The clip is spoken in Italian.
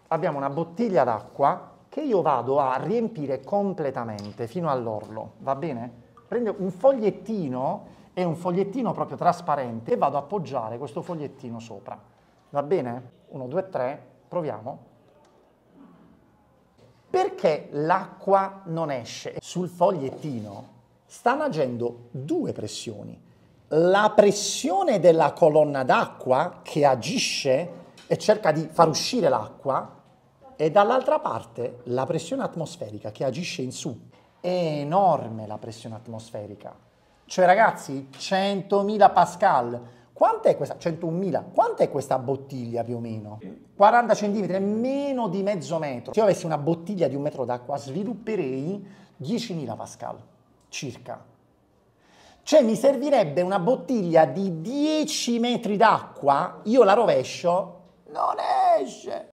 Abbiamo una bottiglia d'acqua che io vado a riempire completamente fino all'orlo, va bene? Prendo un fogliettino e un fogliettino proprio trasparente e vado a appoggiare questo fogliettino sopra, va bene? 1, 2, 3, proviamo. Perché l'acqua non esce? Sul fogliettino stanno agendo due pressioni. La pressione della colonna d'acqua che agisce e cerca di far uscire l'acqua e dall'altra parte la pressione atmosferica che agisce in su. È enorme la pressione atmosferica. Cioè ragazzi, 100.000 pascal. Quant'è questa? 101.000. Quant'è questa bottiglia più o meno? 40 centimetri, meno di mezzo metro. Se io avessi una bottiglia di 1 metro d'acqua svilupperei 10.000 pascal circa. Cioè mi servirebbe una bottiglia di 10 metri d'acqua, io la rovescio, non esce.